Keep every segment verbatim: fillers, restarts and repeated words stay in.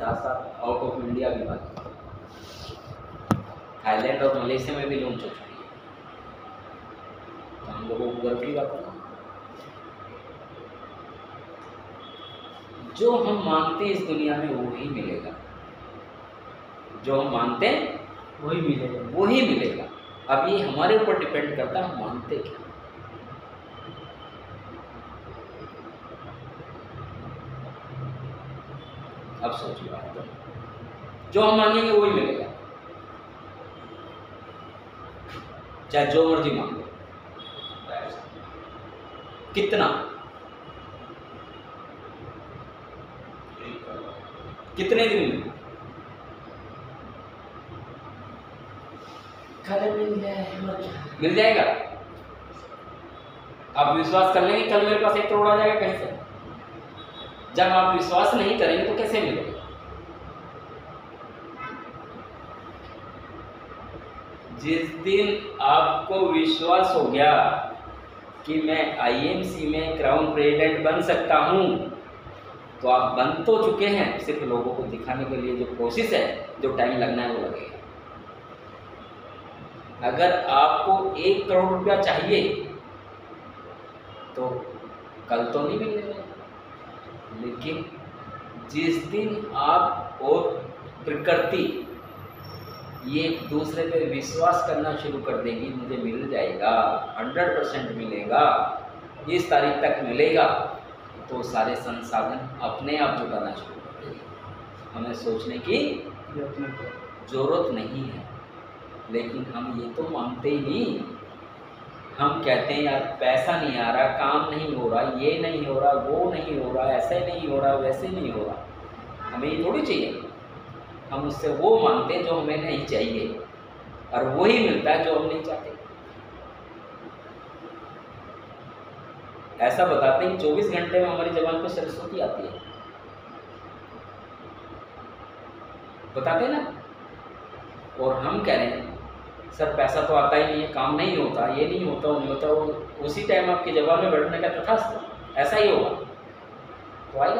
साथ साथ out of India भी बात, थाईलैंड और मलेशिया में भी लॉन्च हो चुकी है। तो हम लोगों को गर्व की बात है। जो हम मांगते हैं इस दुनिया में वही मिलेगा, जो हम मांगते हैं वही मिलेगा वही मिलेगा। अब ये हमारे ऊपर डिपेंड करता है हम मांगते क्या। अब सोचिए बात, जो हम मांगेंगे वही मिलेगा, चाहे जो मर्जी मांगो। कितना कितने दिन में मिल जाए मिल जाएगा? आप विश्वास कर लेंगे कल मेरे पास एक करोड़ आ जाएगा कहीं से? जब आप विश्वास नहीं करेंगे तो कैसे मिलेगा? जिस दिन आपको विश्वास हो गया कि मैं आईएमसी में क्राउन प्रेसिडेंट बन सकता हूं, तो आप बन तो चुके हैं, सिर्फ लोगों को दिखाने के लिए जो प्रोसेस है, जो टाइम लगना है वो लगेगा। अगर आपको एक करोड़ रुपया चाहिए तो कल तो नहीं मिलेगा, लेकिन जिस दिन आप और प्रकृति ये एक दूसरे पे विश्वास करना शुरू कर देगी, मुझे मिल जाएगा, हंड्रेड परसेंट मिलेगा, इस तारीख तक मिलेगा, तो सारे संसाधन अपने आप जुटाना शुरू कर देंगे। हमें सोचने की जरूरत नहीं है। लेकिन हम ये तो मानते ही नहीं। हम कहते हैं यार पैसा नहीं आ रहा, काम नहीं हो रहा, ये नहीं हो रहा, वो नहीं हो रहा, ऐसे नहीं हो रहा, वैसे नहीं हो रहा। हमें ये थोड़ी चाहिए। हम उससे वो मांगते हैं जो हमें नहीं चाहिए, और वही मिलता है जो हम नहीं चाहते। ऐसा बताते हैं कि चौबीस घंटे में हमारी जबान पर सरस्वती आती है, बताते हैं ना। और हम कह रहे हैं सर पैसा तो आता ही नहीं है, काम नहीं होता, ये नहीं होता, वो नहीं होता। वो उसी टाइम आपकी जबान में बैठने का तथास्तु ऐसा ही होगा, तो आएगा।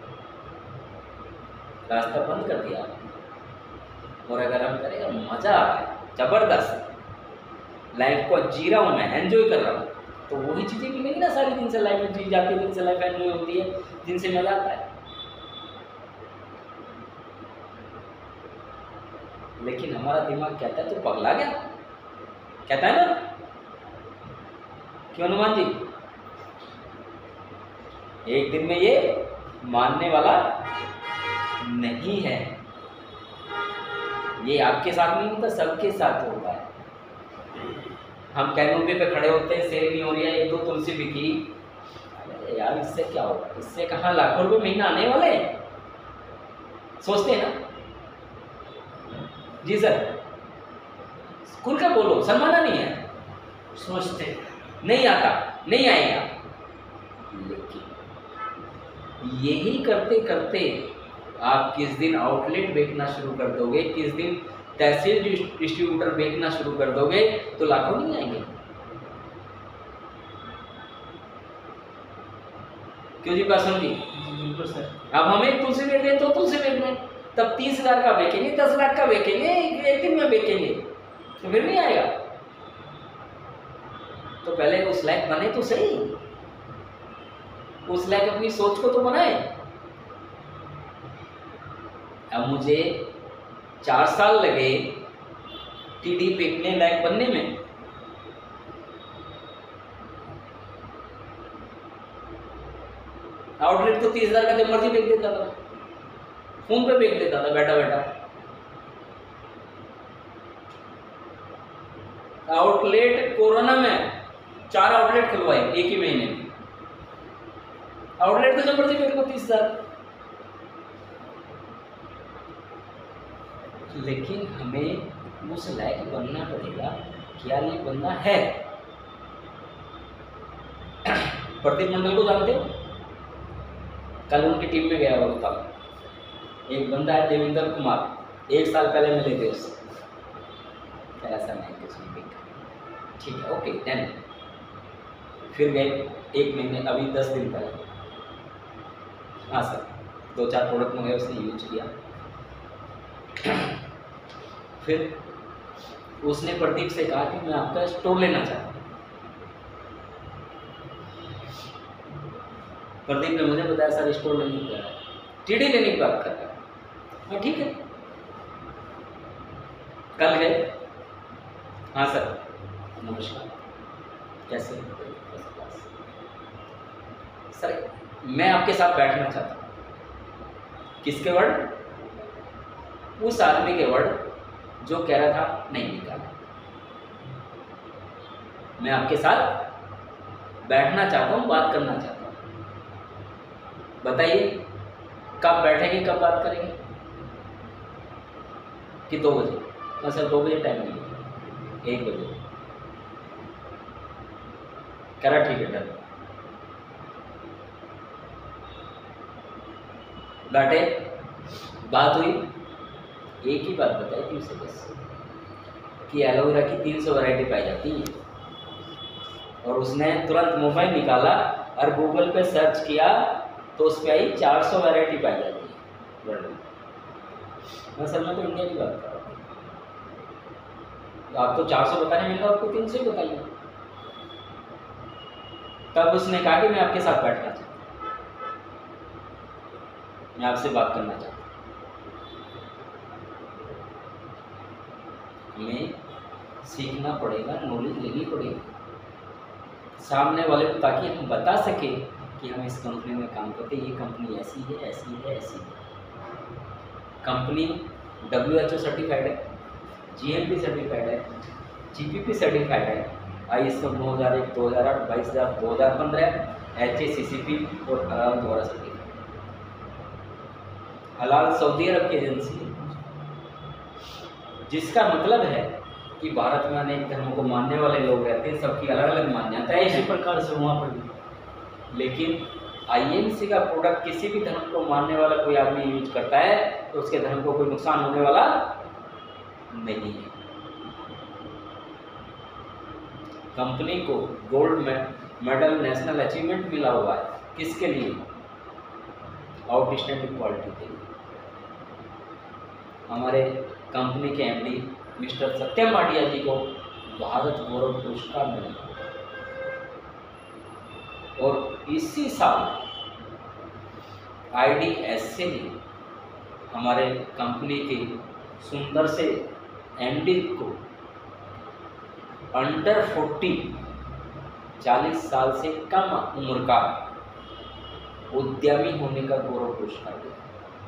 रास्ता बंद कर दिया। और अगर हम करेंगे मज़ा आ रहा है, ज़बरदस्त लाइफ को जी रहा हूँ मैं, एंजॉय कर रहा हूँ, तो वही चीज़ें मिलेंगी ना सारी, जिनसे लाइफ जी जाती है, जिनसे लाइफ एंजॉय होती है, जिनसे मज़ा आता है। लेकिन हमारा दिमाग कहता है तो पगला गया, कहता है ना, क्यों हनुमान जी? एक दिन में ये मानने वाला नहीं है। ये आपके साथ नहीं होता, सबके साथ होता है। हम कैनोपी पे खड़े होते हैं, सेल नहीं हो रही है, एक दो तुलसी बिकी, अरे यार इससे क्या होगा, इससे कहाँ लाखों रुपए महीना आने वाले हैं, सोचते हैं ना। जी सर, स्कूल का बोलो, शर्माना नहीं है, सोचते नहीं आता, नहीं आएगा। लेकिन यही करते करते आप किस दिन आउटलेट बेचना शुरू कर दोगे, किस दिन तहसील डिस्ट्रीब्यूटर बेचना शुरू कर दोगे, तो लाखों नहीं आएंगे। क्यों जी पासवान जी? बिल्कुल सर। अब हमें तुलसी बेच दें तो तुलसी बेच दें, तब तीस हजार का बेचेंगे, दस लाख का बेचेंगे, एक दिन में बेचेंगे, तो फिर नहीं आएगा। तो पहले उस लायक बने तो सही, उस लायक अपनी सोच को तो बनाए। अब मुझे चार साल लगे टीडी बेचने लायक बनने में, आउटलेट तो तीस हजार का जब मर्जी बेच देता था, फोन पे बेच देता था बैठा बैठा। आउटलेट कोरोना में चार आउटलेट खुलवाए एक ही महीने में, आउटलेट तो जब मर्जी बेच दो तीस हजार। लेकिन हमें उस लायक बनना पड़ेगा। क्या ये बंदा है? प्रदीप मंडल को जानते हो? कल उनकी टीम में गया हुआ था, एक बंदा है देवेंद्र कुमार, एक साल पहले मिले थे उससे, ऐसा नहीं कुछ नहीं देखा, ठीक है ओके देन फिर गए एक महीने, अभी दस दिन पहले, हाँ सर, दो चार प्रोडक्ट मंगाए, उसने यूज किया, फिर उसने प्रदीप से कहा कि मैं आपका स्टोर लेना चाहता हूँ। प्रदीप ने मुझे बताया सर स्टोर लेने की है, टीडी लेने की बात कर रहा है। हाँ ठीक है, कल गए। हाँ सर नमस्कार, कैसे? सर मैं आपके साथ बैठना चाहता हूँ। किसके वर्ड? उस आदमी के वर्ड जो कह रहा था नहीं निकाला। मैं आपके साथ बैठना चाहता हूँ, बात करना चाहता हूँ। बताइए कब बैठेंगे, कब बात करेंगे? कि दो बजे? हाँ सर दो बजे टाइम नहीं है, एक बजे। कह रहा ठीक है डन। बैठे, बात हुई, एक ही बात बताई थी उसे बस कि एलोवेरा की तीन सौ वैरायटी पाई जाती है। और उसने तुरंत मोबाइल निकाला और गूगल पे सर्च किया तो उस पर आई चार सौ वैरायटी पाई जाती है वर्ल्ड में। मैं सर मैं तो इंडिया की बात कर रहा हूँ, तो आप तो चार सौ बताने मिला, आपको तीन सौ ही बताइए। तब उसने कहा कि मैं आपके साथ बैठना चाहता हूँ, मैं आपसे बात करना चाहता हूँ। हमें सीखना पड़ेगा, नॉलेज लेनी पड़ेगी सामने वाले को, ताकि हम बता सके कि हम इस कंपनी में काम करते हैं, ये कंपनी ऐसी है ऐसी है ऐसी है। Company W H O certified है, जी एम पी सर्टिफाइड है, जी पी पी सर्टिफाइड है, आई एस ओ नौ हज़ार एक, दो हज़ार आठ, बाईस हज़ार, दो हज़ार पंद्रह, H A C C P और हलाल द्वारा सर्टिफाइड। हलाल सऊदी अरब की एजेंसी है, जिसका मतलब है कि भारत में अनेक धर्मों को मानने वाले लोग रहते हैं, सबकी अलग अलग मान्यताएं इसी हैं। प्रकार से वहाँ पर भी लेकिन आई एम सी का प्रोडक्ट किसी भी धर्म को मानने वाला कोई आदमी यूज करता है तो उसके धर्म को कोई नुकसान होने वाला नहीं है। कंपनी को गोल्ड मेडल नेशनल अचीवमेंट मिला हुआ है, किसके लिए? आउटस्टैंडिंग क्वालिटी के लिए। हमारे कंपनी के M D mister Satyam Bhatia ji को भारत गौरव पुरस्कार मिला और इसी साल आई डी एस सी ने हमारे कंपनी के सुंदर से एम डी को अंडर फोर्टी चालीस साल से कम उम्र का उद्यमी होने का गौरव पुरस्कार दिया।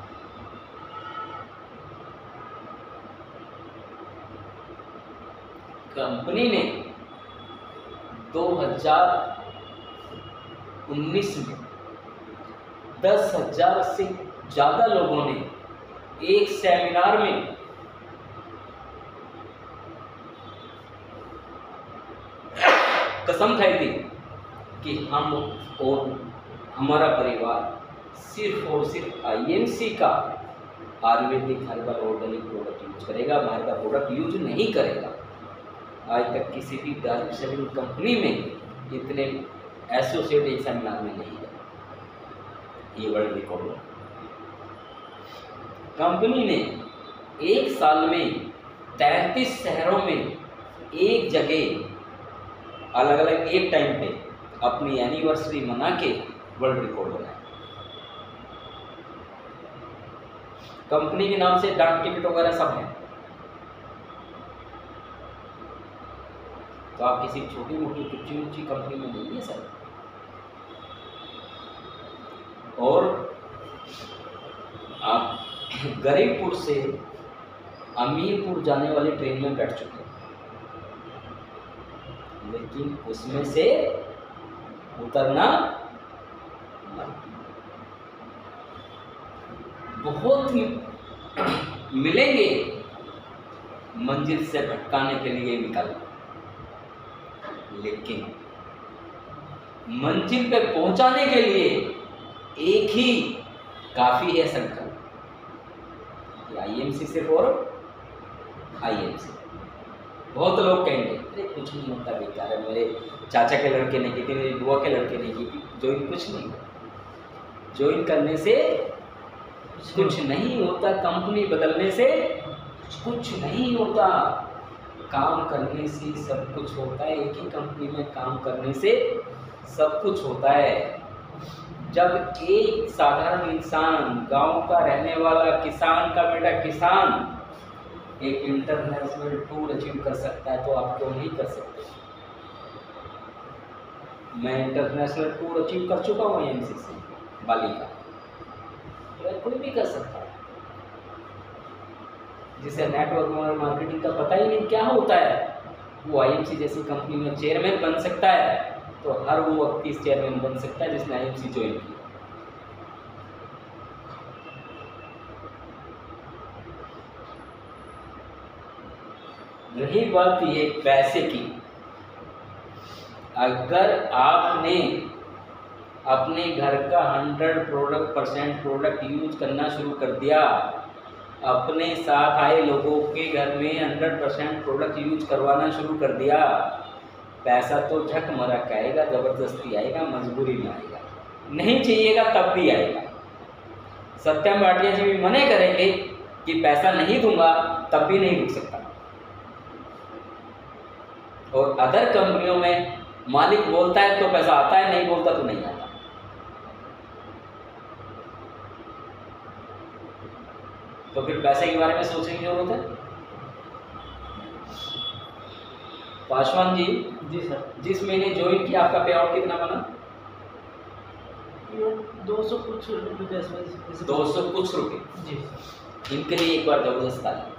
कंपनी ने दो हज़ार उन्नीस में दस हजार से ज़्यादा लोगों ने एक सेमिनार में कसम खाई थी कि हम और हमारा परिवार सिर्फ और सिर्फ आई एम सी का Ayurvedic herbal organic product use करेगा, बाहर का प्रोडक्ट यूज नहीं करेगा। आज तक किसी भी डायरेक्ट सेलिंग कंपनी में इतने एसोसिएट एक सेमिनार में नहीं है, ये वर्ल्ड रिकॉर्ड है। कंपनी ने एक साल में तैंतीस शहरों में एक जगह अलग अलग एक टाइम पे अपनी एनिवर्सरी मना के वर्ल्ड रिकॉर्ड बनाया। कंपनी के नाम से डाक टिकट वगैरह सब है, तो आप किसी छोटी मोटी ऊंची ऊंची कंपनी में नहीं है सर। और आप गरीबपुर से अमीरपुर जाने वाली ट्रेन में बैठ चुके हैं, लेकिन उसमें से उतरना बहुत मिलेंगे मंजिल से भटकाने के लिए निकल, लेकिन मंजिल पे पहुंचाने के लिए एक ही काफी है संकल्प। आई एम सी सिर्फ और आई एम सी। बहुत लोग कहेंगे अरे कुछ नहीं होता बेकार है, मेरे चाचा के लड़के ने की थी, मेरी बुआ के लड़के ने की थी। ज्वाइन कुछ नहीं, ज्वाइन करने से कुछ नहीं होता, कंपनी बदलने से कुछ नहीं होता, काम करने से सब कुछ होता है। एक ही कंपनी में काम करने से सब कुछ होता है। जब एक साधारण इंसान, गांव का रहने वाला किसान का बेटा किसान एक इंटरनेशनल टूर अचीव कर सकता है, तो आप क्यों नहीं कर सकते? मैं इंटरनेशनल टूर अचीव कर चुका हूँ एम सी सी बाली का, तो कोई भी कर सकता है। जिसे नेटवर्क मार्केटिंग का पता ही नहीं क्या होता है, वो आई एम सी जैसी कंपनी में चेयरमैन बन सकता है। तो हर वो व्यक्ति चेयरमैन बन सकता है जिसने आई एम सी ज्वाइन की। रही बात ये पैसे की, अगर आपने अपने घर का hundred product percent product use करना शुरू कर दिया, अपने साथ आए लोगों के घर में हंड्रेड परसेंट प्रोडक्ट यूज करवाना शुरू कर दिया, पैसा तो झक मरक आएगा, ज़बरदस्ती आएगा, मजबूरी में आएगा, नहीं चाहिएगा तब भी आएगा। सत्यम भाटिया जी भी मने करेंगे कि पैसा नहीं दूंगा, तब भी नहीं रुक सकता। और अदर कंपनियों में मालिक बोलता है तो पैसा आता है, नहीं बोलता तो नहीं आता। तो फिर पैसे के बारे में सोचने की जरूरत है। पासवान जी जी सर। जिस महीने ज्वाइन किया आपका पे आउट कितना बना? दो सौ कुछ रुपये। दो सौ कुछ रुपये जी। इनके लिए एक बार जबरदस्त ताली।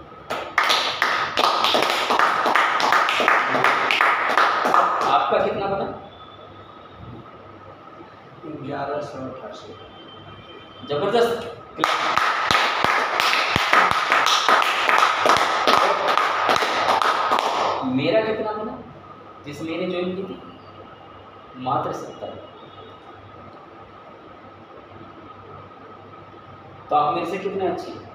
आपका कितना बना? ग्यारह सौ अठासी। जबरदस्त। मेरा कितना बना जिस महीने ज्वाइन की थी? मात्र सत्तर। तो आप मेरे से कितने अच्छे हैं?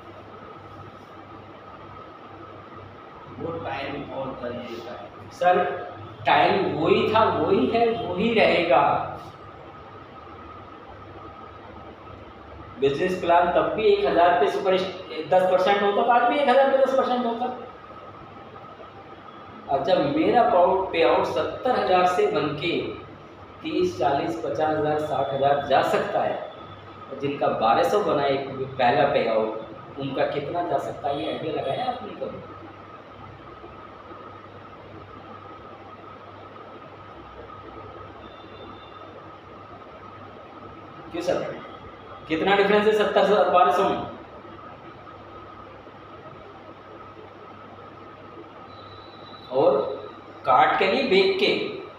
वो टाइम और तरीका है सर, टाइम वही था, वही है, वही रहेगा। बिजनेस प्लान तब भी एक हजार पे सुपर दस परसेंट होता था, आज भी एक हजार पे दस परसेंट होता। और जब मेरा पे आउट सत्तर हजार से बन के तीस चालीस पचास हजार साठ हजार जा सकता है, तो जिनका बारह सौ बना एक पहला पे आउट, उनका कितना जा सकता है, ये आइडिया लगाया आपने कभी? क्यों सर, कितना डिफरेंस है सत्तर से बारह सौ में? और काट के नहीं, बेच के।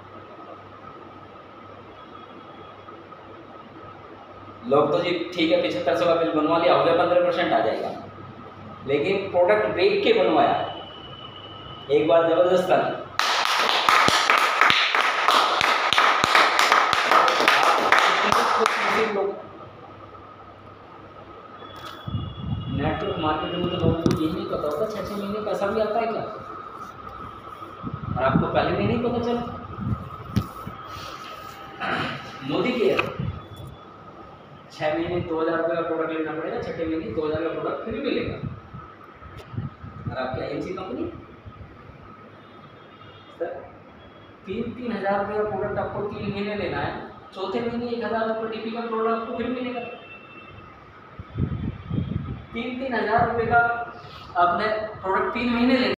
लोग तो जी ठीक है पिछहत्तर सौ का बिल बनवा लिया, हो गया पंद्रह परसेंट आ जाएगा, लेकिन प्रोडक्ट बेच के बनवाया। एक बार जबरदस्त था। नेटवर्क मार्केटिंग में तो लोगों को यही नहीं पता होता छः छः महीने पैसा भी आता है क्या, और आपको पहले भी नहीं पता चला। मोदी केयर छः महीने दो हज़ार रुपये का प्रोडक्ट लेना पड़ेगा, छठे महीने दो हज़ार का प्रोडक्ट फ्री मिलेगा। और आपकी I M C company sir तीन तीन हज़ार रुपये का प्रोडक्ट आपको तीन महीने लेना है, चौथे महीने एक हज़ार रुपये डी पी का प्रोडक्ट आपको फ्री मिलेगा। तीन तीन हज़ार रुपये का आपने प्रोडक्ट तीन महीने ले